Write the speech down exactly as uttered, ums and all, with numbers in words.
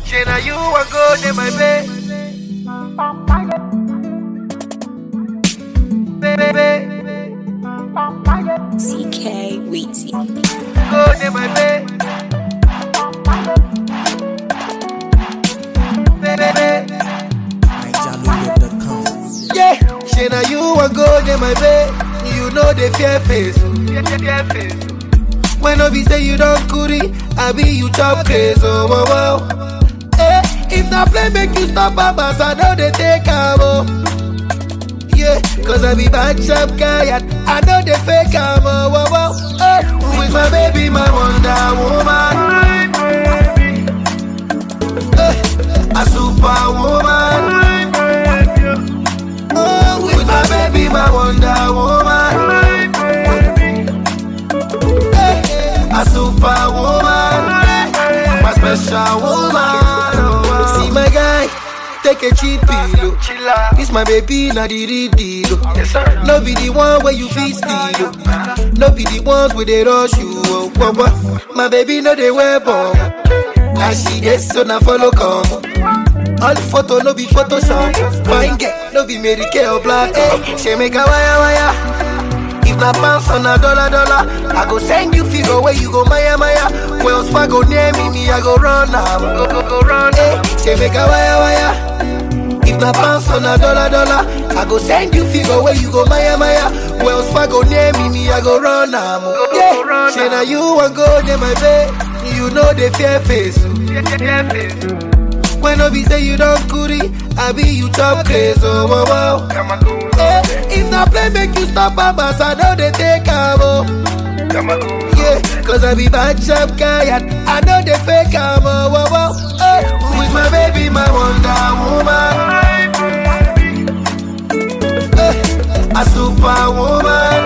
Say now you want go to my bed. Baby. C K Weezy. Go to my bed. Baby. Yeah, say now you want go to my bed. You know the fear face. Fear face. When I be say you don't curry, I be you chop crazy. Oh, wow, wow. Eh, if not play make you stop babas, I know they take am. Oh. Yeah, cause I be bad sharp guy and I know they fake am. Oh, wow, wow. Eh, with my baby, my Wonder Woman. Eh, a superwoman. Oh, with my baby, my Wonder Woman. A superwoman, my special woman. Oh, see my guy, take a cheap pillow. This my baby, not the real deal. No be the one where you feel steal. No be the ones where they rush you. Oh, oh, oh. My baby, no they wear bomb. And she gets so now follow come. All photo no be Photoshop. Fine get no be Mary Kay or black. Hey, she make a wire wire. If na pounds on a dollar dollar, I go send you figure where you go Maya Maya. Wells Fargo near me, me I go run now. Go go go run. Hey, say make a wire wire. If na pounds on a dollar dollar, I go send you figure where you go Maya Maya. Wells Fargo near me, me I go run now. Yeah, say now you want go to my bed. You know the fear face. Fear face. When I be say you don't curry, I be you chop crazy. Oh, wow, wow. Eh, if not play make you stop babas, I know they take am. Oh. Yeah, cause I be bad sharp guy and I know they fake am. Oh, wow, wow. Eh, with my baby, my Wonder Woman. Eh, a superwoman.